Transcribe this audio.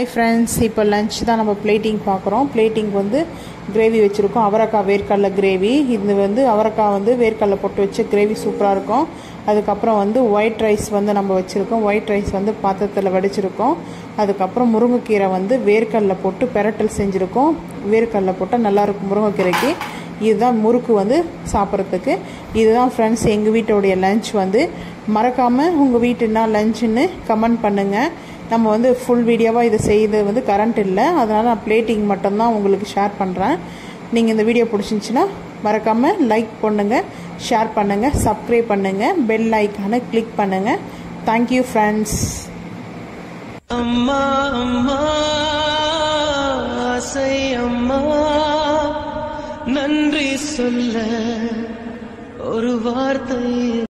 Hi friends, இப்போ lunch தான் நம்ம பிளேட்டிங் பார்க்குறோம். பிளேட்டிங் வந்து கிரேவி வச்சுருக்கோம். அவரைக்காய் வேர்க்கடலை கிரேவி. இது வந்து அவரைக்காய் வந்து வேர்க்கடலை போட்டு வச்சு கிரேவி சூப்பராக இருக்கும். அதுக்கப்புறம் வந்து ஒயிட் ரைஸ் வந்து நம்ம வச்சுருக்கோம். ஒயிட் ரைஸ் வந்து பாத்திரத்தில் வடிச்சிருக்கோம். அதுக்கப்புறம் முருங்கைக்கீரை வந்து வேர்க்கடலை போட்டு பெரட்டல் செஞ்சுருக்கோம். வேர்க்கடலை போட்டால் நல்லாயிருக்கும் முருங்கைக்கீரைக்கு. இதுதான் முறுக்கு வந்து சாப்பிட்றதுக்கு. இதுதான் ஃப்ரெண்ட்ஸ் எங்கள் வீட்டோடைய லன்ச் வந்து. மறக்காமல் உங்கள் வீட்டுன்னா லன்ச்சுன்னு கமெண்ட் பண்ணுங்கள். நம்ம வந்து ஃபுல் வீடியோவாக இதை செய்து வந்து கரண்ட் இல்லை, அதனால் நான் பிளேட்டிங் மட்டும்தான் உங்களுக்கு ஷேர் பண்ணுறேன். நீங்கள் இந்த வீடியோ பிடிச்சிருந்துச்சின்னா மறக்காமல் லைக் பண்ணுங்கள், ஷேர் பண்ணுங்கள், சப்ஸ்கிரைப் பண்ணுங்கள், பெல் ஐக்கானை கிளிக் பண்ணுங்கள். Thank you friends. அம்மா அம்மா ஆசை அம்மா, நன்றி சொல்ல ஒரு வார்த்தை